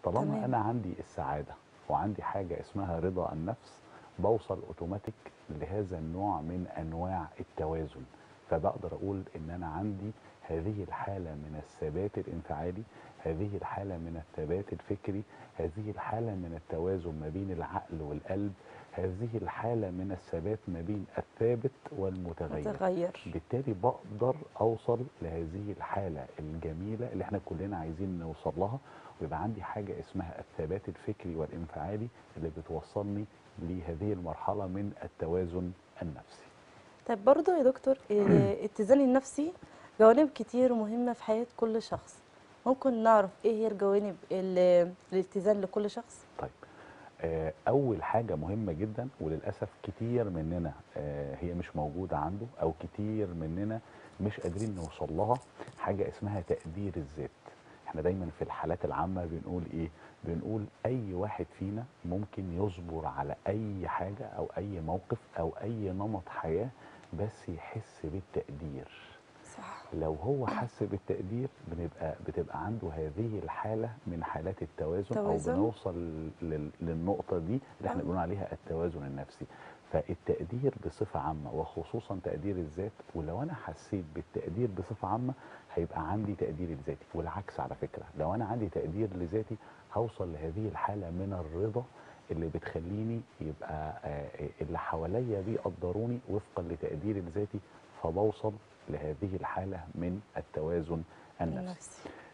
طالما تمام. انا عندي السعاده وعندي حاجه اسمها رضا النفس، بوصل اوتوماتيك لهذا النوع من انواع التوازن. فبقدر اقول ان انا عندي هذه الحاله من الثبات الانفعالي، هذه الحاله من الثبات الفكري، هذه الحاله من التوازن ما بين العقل والقلب، هذه الحاله من الثبات ما بين الثابت والمتغير. متغير. بالتالي بقدر اوصل لهذه الحاله الجميله اللي احنا كلنا عايزين نوصل لها، ويبقى عندي حاجه اسمها الثبات الفكري والانفعالي اللي بتوصلني لهذه المرحله من التوازن النفسي. طيب برضه يا دكتور الاتزان النفسي جوانب كتير مهمة في حياة كل شخص. ممكن نعرف ايه هي الجوانب الاتزان لكل شخص؟ طيب، اول حاجه مهمه جدا وللاسف كتير مننا هي مش موجوده عنده، او كتير مننا مش قادرين نوصل لها، حاجه اسمها تقدير الذات. احنا دايما في الحالات العامه بنقول ايه؟ بنقول اي واحد فينا ممكن يصبر على اي حاجه او اي موقف او اي نمط حياه، بس يحس بالتقدير. صح. لو هو حس بالتقدير بتبقى عنده هذه الحالة من حالات التوازن، أو توازن. بنوصل للنقطة دي اللي احنا اه. بنقول عليها التوازن النفسي. فالتقدير بصفة عامة وخصوصا تقدير الذات، ولو أنا حسيت بالتقدير بصفة عامة هيبقى عندي تقدير لذاتي، والعكس على فكرة، لو أنا عندي تقدير لذاتي هوصل لهذه الحالة من الرضا اللي بتخليني يبقى اللي حواليا بيقدروني وفقا لتقديري لذاتي، فبوصل لهذه الحالة من التوازن النفسي. النفسي.